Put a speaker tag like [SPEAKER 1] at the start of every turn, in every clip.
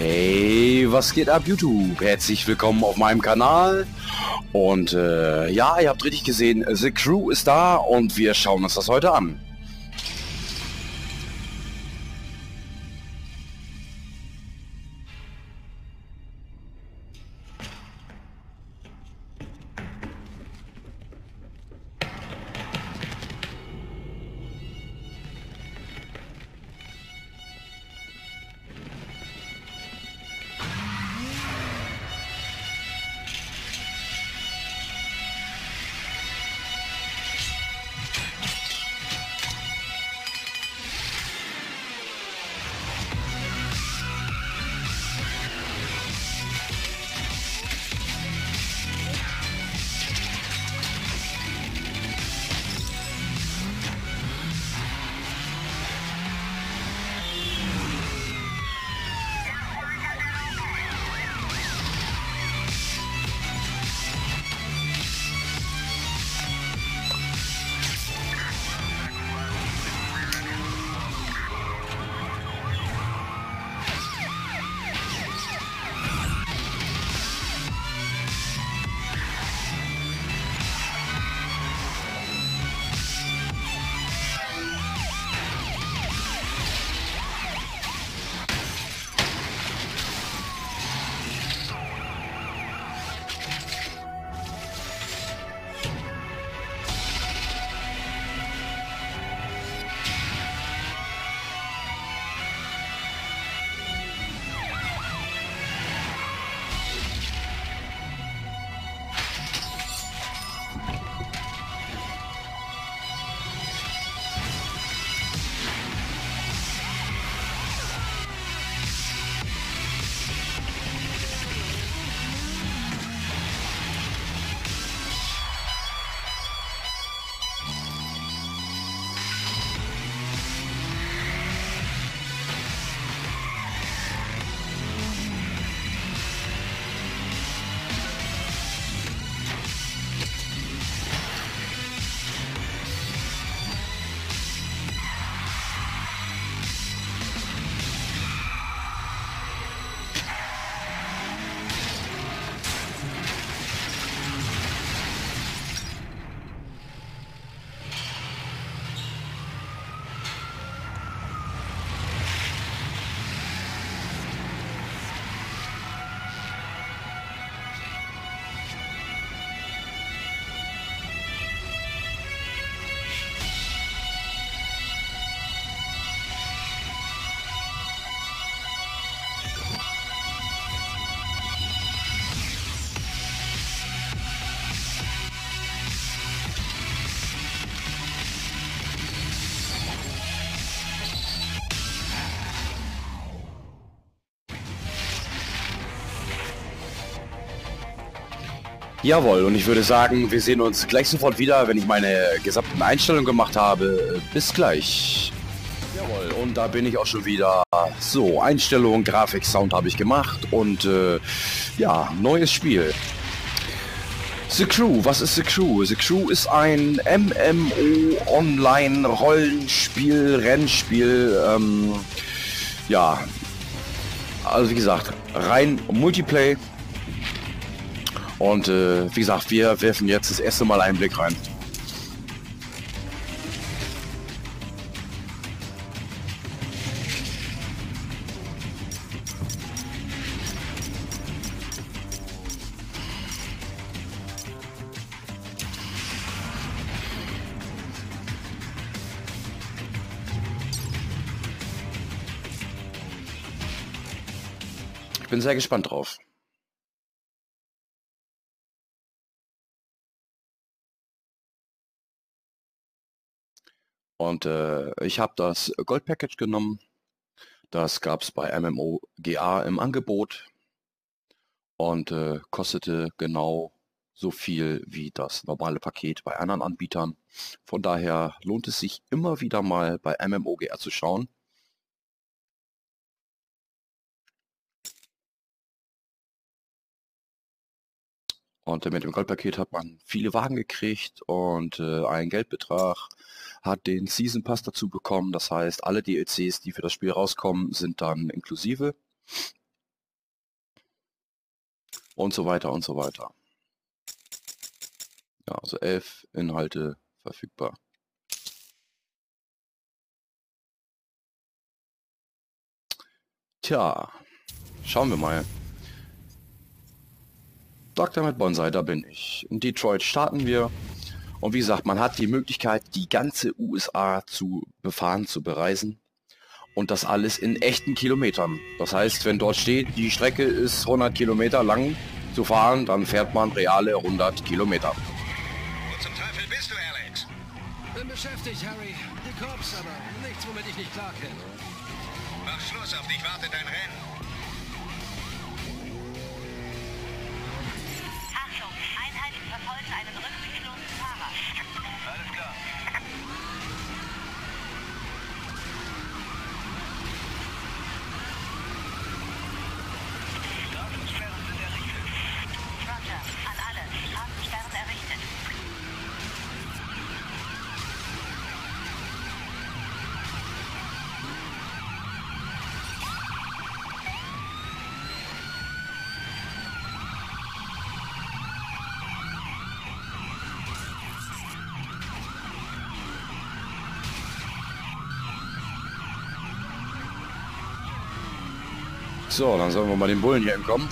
[SPEAKER 1] Hey, was geht ab YouTube? Herzlich willkommen auf meinem Kanal. Und ja, ihr habt richtig gesehen, The Crew ist da und wir schauen uns das heute an. Jawohl, und ich würde sagen, wir sehen uns gleich sofort wieder, wenn ich meine gesamten Einstellungen gemacht habe. Bis gleich. Jawohl, und da bin ich auch schon wieder. So, Einstellungen, Grafik, Sound habe ich gemacht und ja, neues Spiel. The Crew, was ist The Crew? The Crew ist ein MMO-Online-Rollenspiel, Rennspiel, ja, also wie gesagt, rein Multiplayer. Und wie gesagt, wir werfen jetzt das erste Mal einen Blick rein. Ich bin sehr gespannt drauf. Und ich habe das Gold Package genommen. Das gab es bei MMOGA im Angebot und kostete genau so viel wie das normale Paket bei anderen Anbietern. Von daher lohnt es sich immer wieder mal bei MMOGA zu schauen. Und mit dem Goldpaket hat man viele Wagen gekriegt und ein Geldbetrag hat den Season Pass dazu bekommen. Das heißt, alle DLCs, die für das Spiel rauskommen, sind dann inklusive. und so weiter und so weiter. Ja, also 11 Inhalte verfügbar. Tja, schauen wir mal. Dr. Matt Bonsai, da bin ich. In Detroit starten wir. Und wie gesagt, man hat die Möglichkeit, die ganze USA zu befahren, zu bereisen. Und das alles in echten Kilometern. Das heißt, wenn dort steht, die Strecke ist 100 Kilometer lang zu fahren, dann fährt man reale 100 Kilometer.
[SPEAKER 2] Wo zum Teufel bist du, Alex?
[SPEAKER 3] Bin beschäftigt, Harry. Die Cops, aber nichts, womit ich nicht klarkäme.
[SPEAKER 2] Mach Schluss, auf dich wartet dein Rennen.
[SPEAKER 4] Achtung, Einheiten verfolgen einen rückwärtslosen Fahrer.
[SPEAKER 2] Alles klar. Straßensperren sind errichtet.
[SPEAKER 4] Roger, an alle. Straßensperren errichtet.
[SPEAKER 1] So, dann sollen wir mal den Bullen hier entkommen.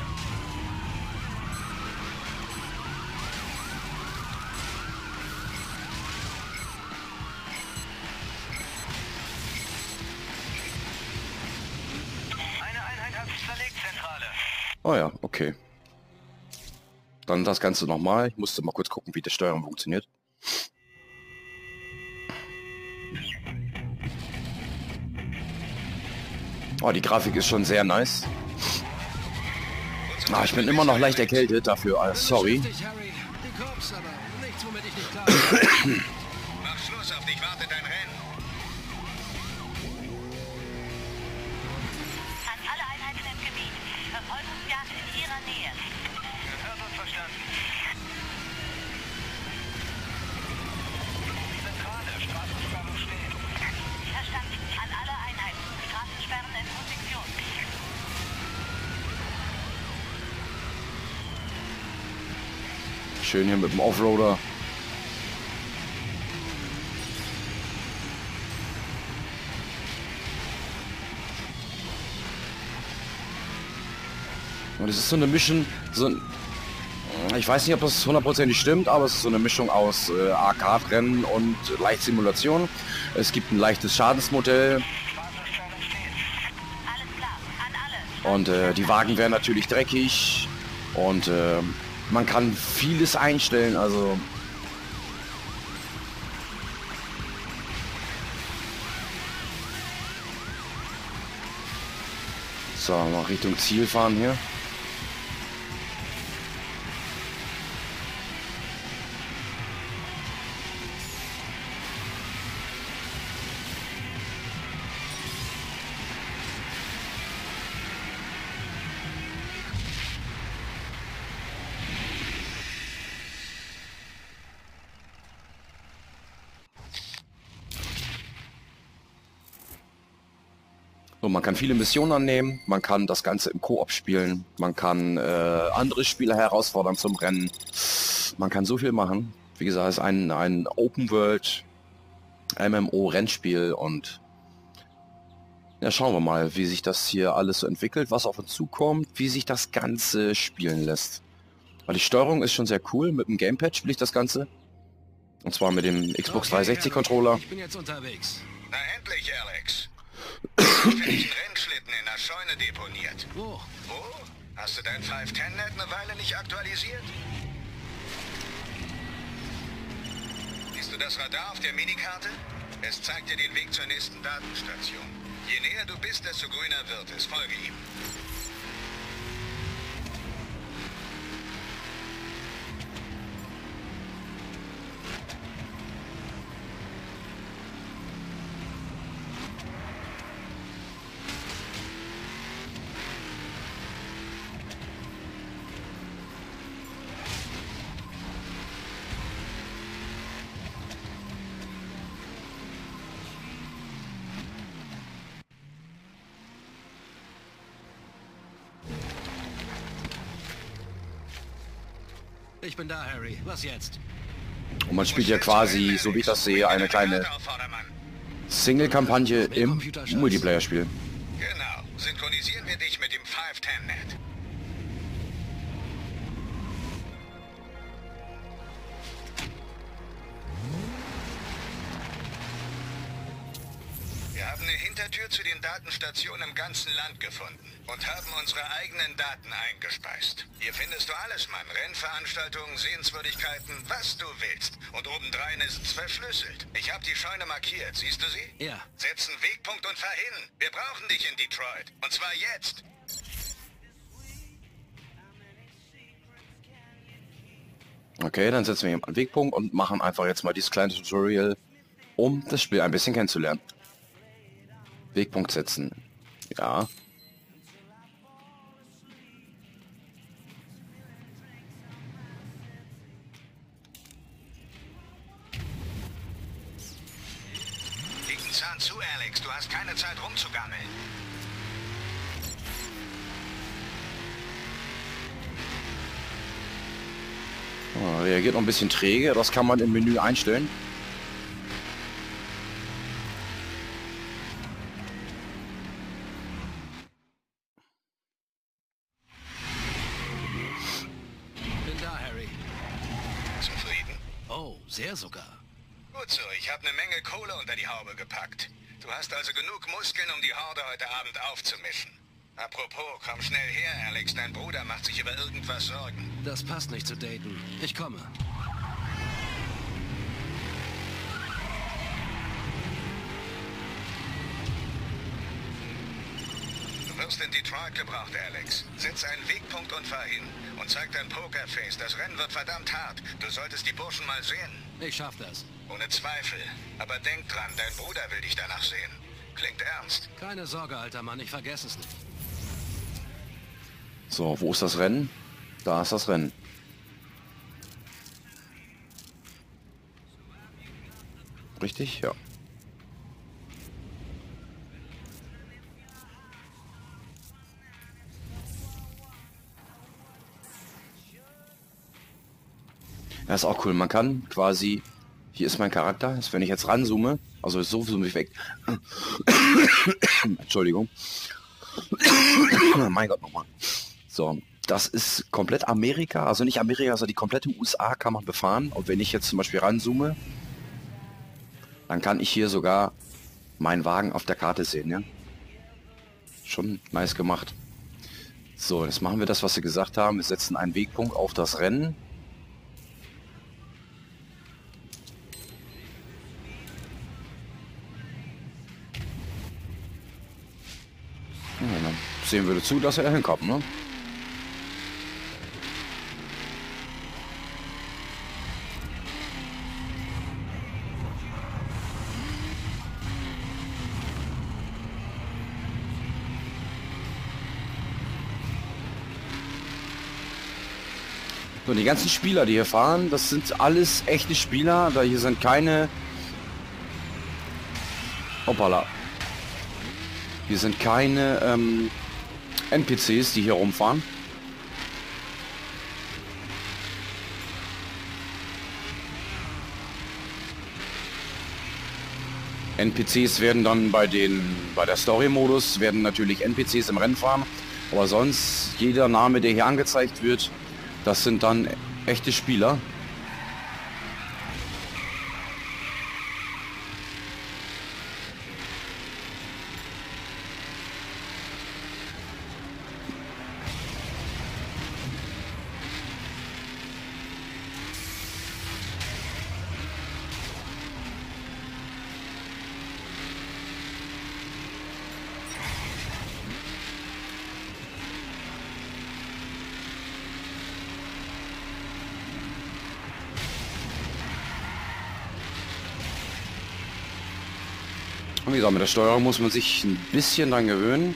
[SPEAKER 2] Eine Einheit hat sich zerlegt, Zentrale.
[SPEAKER 1] Oh ja, okay. Dann das Ganze nochmal. Ich musste mal kurz gucken, wie die Steuerung funktioniert. Oh, die Grafik ist schon sehr nice. Ah, ich bin immer noch leicht erkältet dafür. Sorry.
[SPEAKER 3] Beschäftigt, Harry. Die Cops, aber nichts, womit ich nicht klarkäme.
[SPEAKER 2] Mach Schluss, auf dich wartet dein Rennen.
[SPEAKER 4] An alle Einheiten im Gebiet. Verfolgungsjagd in ihrer Nähe.
[SPEAKER 2] Gehört und verstanden. Zentrale, Straßensperren stehen.
[SPEAKER 4] Verstanden. An alle Einheiten. Straßensperren in Position.
[SPEAKER 1] Schön hier mit dem Offroader. Und es ist so eine Mischung, ich weiß nicht, ob das hundertprozentig stimmt, aber es ist so eine Mischung aus Arcade-Rennen und Leichtsimulation. Es gibt ein leichtes Schadensmodell
[SPEAKER 2] Straßensperren stehen.
[SPEAKER 4] Alles klar. An alle.
[SPEAKER 1] und die Wagen werden natürlich dreckig und man kann vieles einstellen, also so, mal Richtung Ziel fahren hier. So, man kann viele Missionen annehmen, man kann das Ganze im Koop spielen, man kann andere Spieler herausfordern zum Rennen. Man kann so viel machen. Wie gesagt, es ist ein Open World MMO Rennspiel und ja, schauen wir mal, wie sich das hier alles so entwickelt, was auf uns zukommt, wie sich das Ganze spielen lässt. Weil die Steuerung ist schon sehr cool, mit dem Gamepad spiele ich das Ganze. Und zwar mit dem Xbox 360 Controller.
[SPEAKER 3] Ich bin jetzt unterwegs.
[SPEAKER 2] Na endlich, Alex. Zufällig einen Rennschlitten in der Scheune deponiert.
[SPEAKER 3] Wo?
[SPEAKER 2] Wo? Hast du dein 510-Net eine Weile nicht aktualisiert? Siehst du das Radar auf der Minikarte? Es zeigt dir den Weg zur nächsten Datenstation. Je näher du bist, desto grüner wird es. Folge ihm.
[SPEAKER 3] Ich bin da, Harry. Was jetzt?
[SPEAKER 1] Und man spielt ja quasi, so wie ich das sehe, eine kleine Single-Kampagne im Multiplayer-Spiel.
[SPEAKER 2] Genau. Synchronisieren wir dich mit dem 510-Net. Wir haben eine Hintertür zu den Datenstationen im ganzen Land gefunden und haben unsere eigenen Daten eingespeist. Hier findest du alles, Mann. Rennveranstaltungen, Sehenswürdigkeiten, was du willst. Und obendrein ist es verschlüsselt. Ich habe die Scheune markiert. Siehst du sie?
[SPEAKER 3] Ja.
[SPEAKER 2] Setz einen Wegpunkt und fahr hin. Wir brauchen dich in Detroit. Und zwar jetzt.
[SPEAKER 1] Okay, dann setzen wir hier einen Wegpunkt und machen einfach jetzt mal dieses kleine Tutorial, um das Spiel ein bisschen kennenzulernen. Wegpunkt setzen. Ja.
[SPEAKER 2] Leg den Zahn zu, Alex. Du hast keine Zeit rumzugammeln.
[SPEAKER 1] Oh, reagiert noch ein bisschen träge. Das kann man im Menü einstellen.
[SPEAKER 3] Bin da, Harry.
[SPEAKER 2] Zufrieden?
[SPEAKER 3] Oh, sehr sogar.
[SPEAKER 2] Gut so, ich habe eine Menge Kohle unter die Haube gepackt. Du hast also genug Muskeln, um die Horde heute Abend aufzumischen. Apropos, komm schnell her, Alex. Dein Bruder macht sich über irgendwas Sorgen.
[SPEAKER 3] Das passt nicht zu daten. Ich komme.
[SPEAKER 2] Du wirst in Detroit gebraucht, Alex. Setz einen Wegpunkt und fahr hin. Und zeig dein Pokerface. Das Rennen wird verdammt hart. Du solltest die Burschen mal sehen.
[SPEAKER 3] Ich schaff das.
[SPEAKER 2] Ohne Zweifel. Aber denk dran, dein Bruder will dich danach sehen. Klingt ernst.
[SPEAKER 3] Keine Sorge, alter Mann. Ich vergesse es nicht.
[SPEAKER 1] So, wo ist das Rennen? Da ist das Rennen. Richtig? Ja. Das ist auch cool. Man kann quasi... Hier ist mein Charakter. Wenn ich jetzt ranzoome, also so zoome ich weg. Entschuldigung. Mein Gott, nochmal. So, das ist komplett Amerika, also nicht Amerika, also die komplette USA kann man befahren. Und wenn ich jetzt zum Beispiel ranzoome, dann kann ich hier sogar meinen Wagen auf der Karte sehen, ja. Schon nice gemacht. So, jetzt machen wir das, was sie gesagt haben. Wir setzen einen Wegpunkt auf das Rennen. Ja, dann sehen wir zu, dass er hinkommt, ne? So, die ganzen Spieler, die hier fahren, das sind alles echte Spieler. Da hier sind keine... Hoppala. Hier sind keine NPCs, die hier rumfahren. NPCs werden dann bei der Story-Modus werden natürlich NPCs im Rennen fahren, aber sonst jeder Name, der hier angezeigt wird, das sind dann echte Spieler. Und wie gesagt, mit der Steuerung muss man sich ein bisschen dran gewöhnen.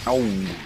[SPEAKER 1] Au.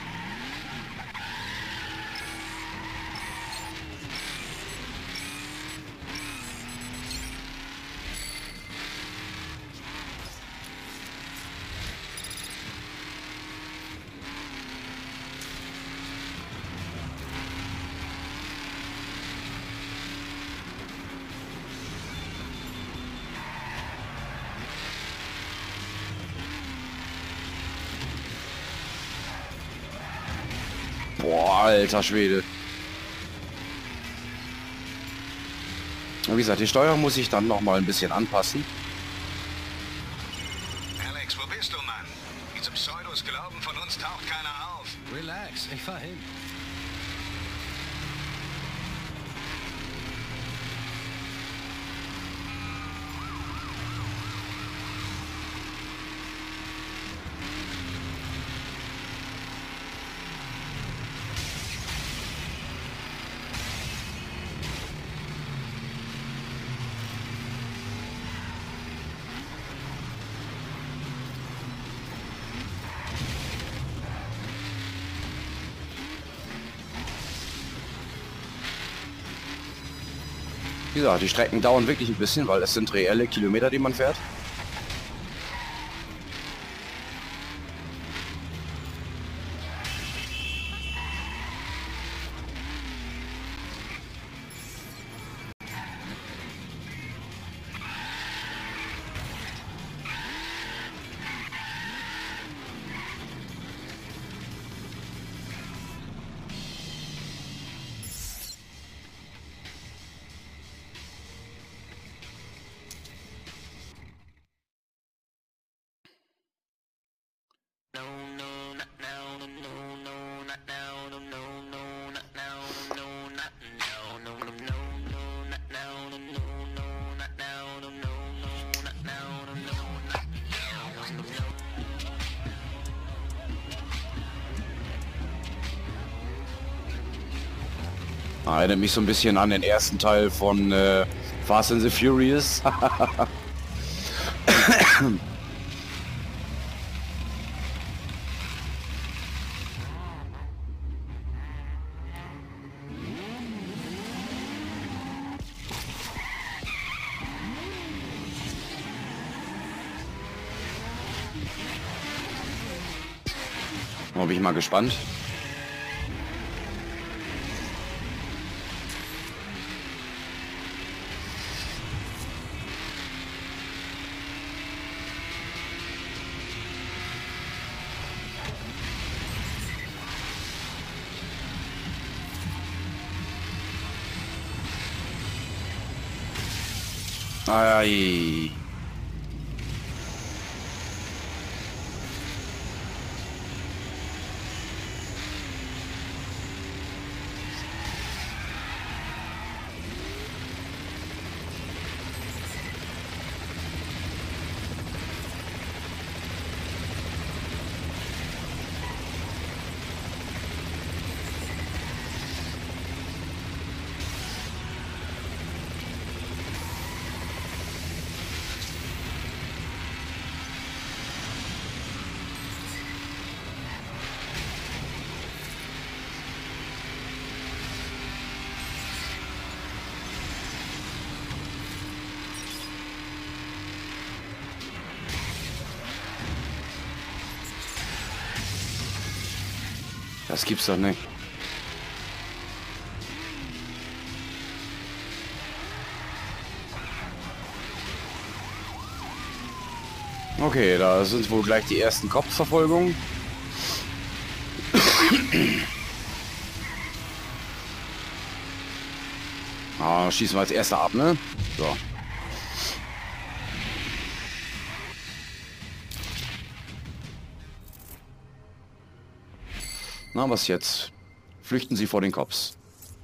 [SPEAKER 1] Boah, alter Schwede. Und wie gesagt, die Steuerung muss ich dann noch mal ein bisschen anpassen.
[SPEAKER 2] Alex, wo bist du, Mann? Diese Pseudos glauben, von uns taucht keiner auf.
[SPEAKER 3] Relax, ich fahr hin.
[SPEAKER 1] Wie gesagt, die Strecken dauern wirklich ein bisschen, weil es sind reelle Kilometer, die man fährt. Erinnert mich so ein bisschen an den ersten Teil von Fast and the Furious. Da bin ich mal gespannt. Ei. Das gibt's doch nicht. Okay, da sind wohl gleich die ersten Kopfverfolgungen. Schießen wir als erster ab, ne? So. Na, was jetzt? Flüchten Sie vor den Cops.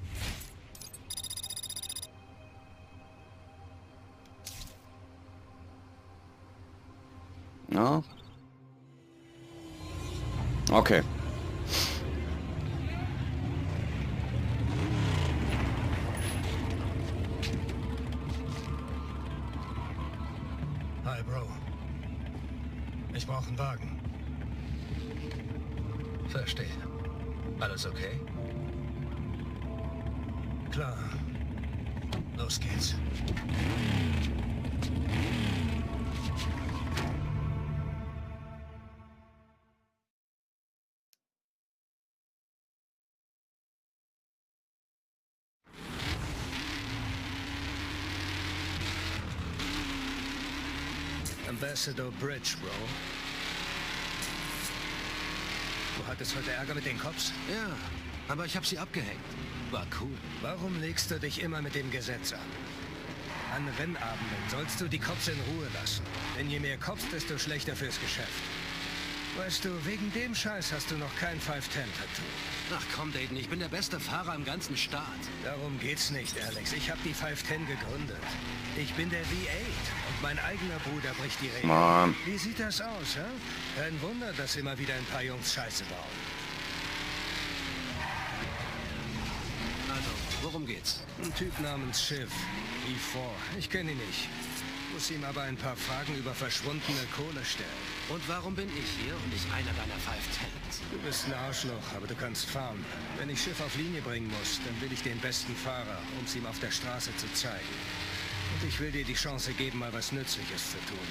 [SPEAKER 1] Ja. Okay.
[SPEAKER 3] Hi, Bro. Ich brauche einen Wagen. Verstehe. Alles okay?
[SPEAKER 5] Klar. Los geht's. Ambassador Bridge, Bro. Du hattest heute Ärger mit den Cops?
[SPEAKER 3] Ja, aber ich habe sie abgehängt. War cool.
[SPEAKER 5] Warum legst du dich immer mit dem Gesetz an? An Rennabenden sollst du die Cops in Ruhe lassen. Denn je mehr Cops, desto schlechter fürs Geschäft. Weißt du, wegen dem Scheiß hast du noch kein 510-Tattoo.
[SPEAKER 3] Ach komm, Dayton, ich bin der beste Fahrer im ganzen Staat.
[SPEAKER 5] Darum geht's nicht, Alex. Ich habe die 510 gegründet. Ich bin der V8 und mein eigener Bruder bricht die Regeln.
[SPEAKER 1] Mann.
[SPEAKER 5] Wie sieht das aus, hä? Kein Wunder, dass immer wieder ein paar Jungs Scheiße bauen.
[SPEAKER 3] Also, worum geht's?
[SPEAKER 5] Ein Typ namens Shiv. E4. Ich kenne ihn nicht. Muss ihm aber ein paar Fragen über verschwundene Kohle stellen.
[SPEAKER 3] Und warum bin ich hier und nicht einer deiner 510s?
[SPEAKER 5] Du bist ein Arschloch, aber du kannst fahren. Wenn ich Schiff auf Linie bringen muss, dann will ich den besten Fahrer, um es ihm auf der Straße zu zeigen. Und ich will dir die Chance geben, mal was Nützliches zu tun.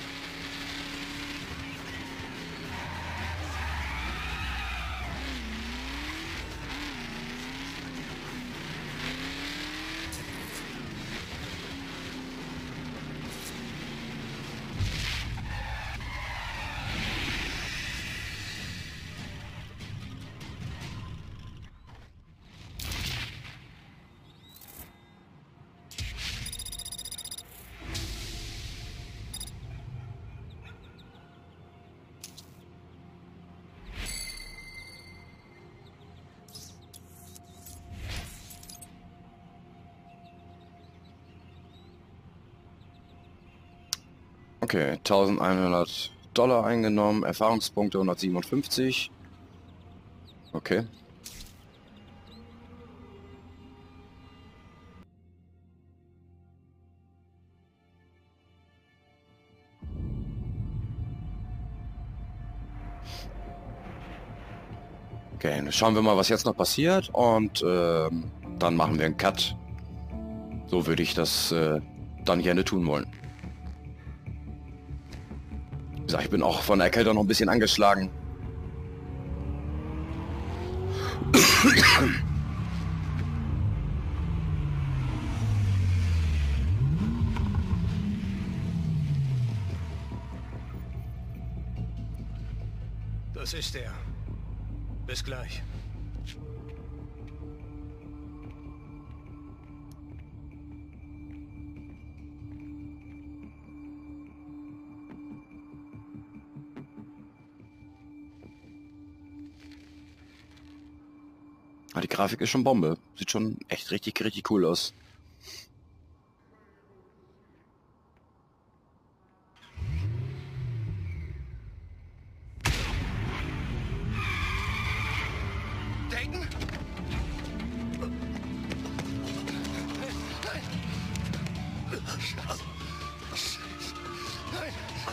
[SPEAKER 1] Okay, $1100 eingenommen, Erfahrungspunkte 157. Okay. Okay, dann schauen wir mal, was jetzt noch passiert und dann machen wir einen Cut. So würde ich das dann gerne tun wollen. Wie gesagt, ich bin auch von der Kälte noch ein bisschen angeschlagen.
[SPEAKER 5] Das ist er. Bis gleich.
[SPEAKER 1] Ah, die Grafik ist schon Bombe. Sieht schon echt richtig cool aus.
[SPEAKER 5] Dayton? Nein!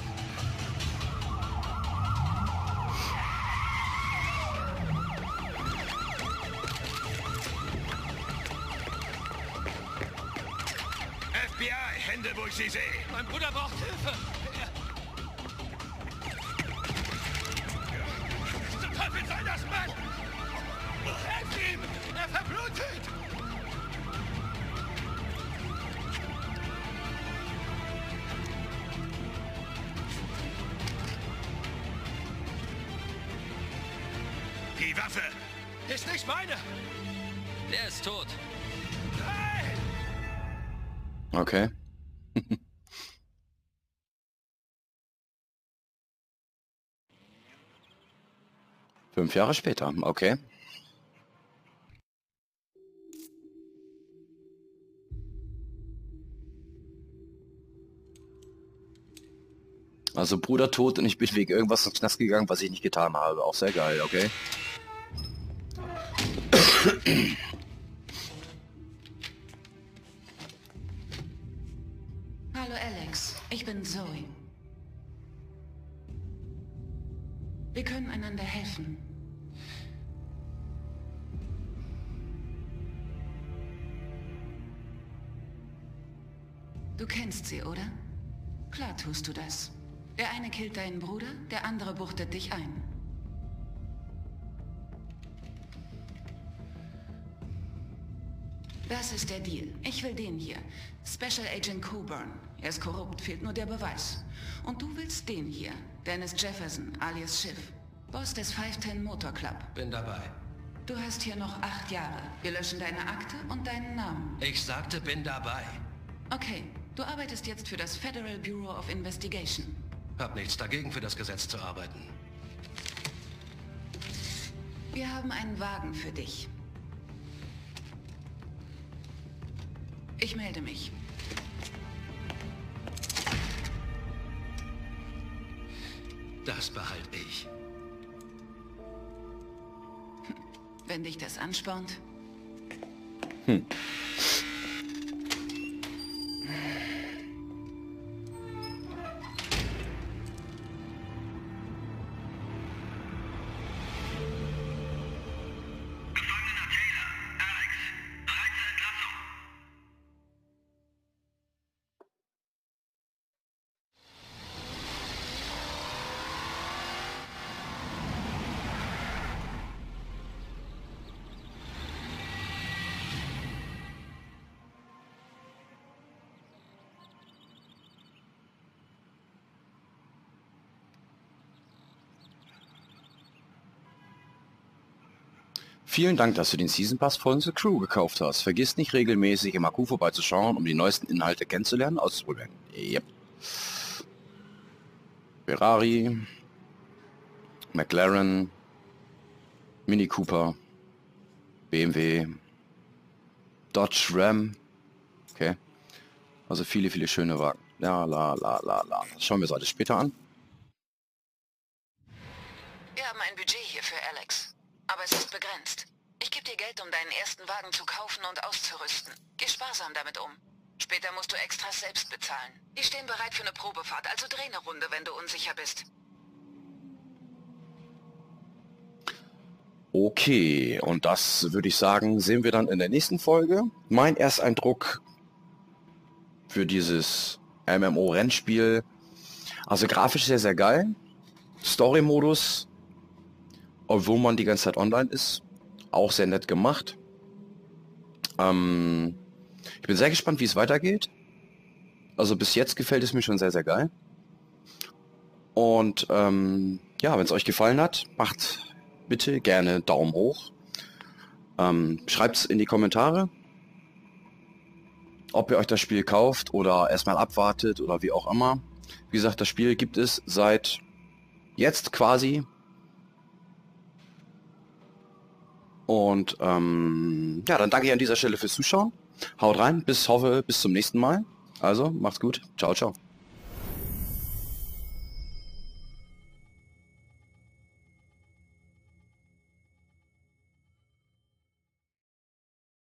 [SPEAKER 2] FBI, Hände, wo ich sie sehe.
[SPEAKER 3] Mein Bruder braucht Hilfe!
[SPEAKER 2] Zum Teufel soll das, Mann! Helft ihm! Er verblutet! Die Waffe!
[SPEAKER 3] Ist nicht meine! Der ist tot.
[SPEAKER 2] Nein!
[SPEAKER 1] Okay. 5 Jahre später, okay. Also Bruder tot und ich bin wegen irgendwas ins Knast gegangen, was ich nicht getan habe. Auch sehr geil, okay.
[SPEAKER 6] Hallo Alex, ich bin Zoe. Wir können einander helfen. Du kennst sie, oder? Klar tust du das. Der eine killt deinen Bruder, der andere buchtet dich ein. Das ist der Deal. Ich will den hier. Special Agent Coburn. Er ist korrupt, fehlt nur der Beweis. Und du willst den hier. Dennis Jefferson, alias Schiff. Boss des 510 Motor Club.
[SPEAKER 3] Bin dabei.
[SPEAKER 6] Du hast hier noch 8 Jahre. Wir löschen deine Akte und deinen Namen.
[SPEAKER 3] Ich sagte, bin dabei.
[SPEAKER 6] Okay, du arbeitest jetzt für das Federal Bureau of Investigation.
[SPEAKER 3] Hab nichts dagegen, für das Gesetz zu arbeiten.
[SPEAKER 6] Wir haben einen Wagen für dich. Ich melde mich.
[SPEAKER 3] Das behalte ich.
[SPEAKER 6] Wenn dich das anspornt.
[SPEAKER 1] Vielen Dank, dass du den Season Pass von The Crew gekauft hast. Vergiss nicht regelmäßig im Akku vorbeizuschauen, um die neuesten Inhalte kennenzulernen und auszuprobieren. Yep. Ferrari, McLaren, Mini Cooper, BMW, Dodge Ram. Okay. Also viele, viele schöne Wagen. Ja, Das schauen wir uns alles später an.
[SPEAKER 6] Wir haben ein Budget hier für Alex. Aber es ist begrenzt. Ich gebe dir Geld, um deinen ersten Wagen zu kaufen und auszurüsten. Geh sparsam damit um. Später musst du Extras selbst bezahlen. Die stehen bereit für eine Probefahrt, also dreh eine Runde, wenn du unsicher bist.
[SPEAKER 1] Okay, und das würde ich sagen, sehen wir dann in der nächsten Folge. Mein Ersteindruck für dieses MMO-Rennspiel. Also grafisch sehr, sehr geil. Story-Modus, obwohl man die ganze Zeit online ist, auch sehr nett gemacht. Ich bin sehr gespannt, wie es weitergeht. Also bis jetzt gefällt es mir schon sehr, sehr geil. Und ja, wenn es euch gefallen hat, macht bitte gerne Daumen hoch. Schreibt es in die Kommentare, ob ihr euch das Spiel kauft oder erstmal abwartet oder wie auch immer. Wie gesagt, das Spiel gibt es seit jetzt quasi. Und ja, dann danke ich an dieser Stelle fürs Zuschauen. Haut rein, hoffe bis zum nächsten Mal. Also, macht's gut. Ciao, ciao.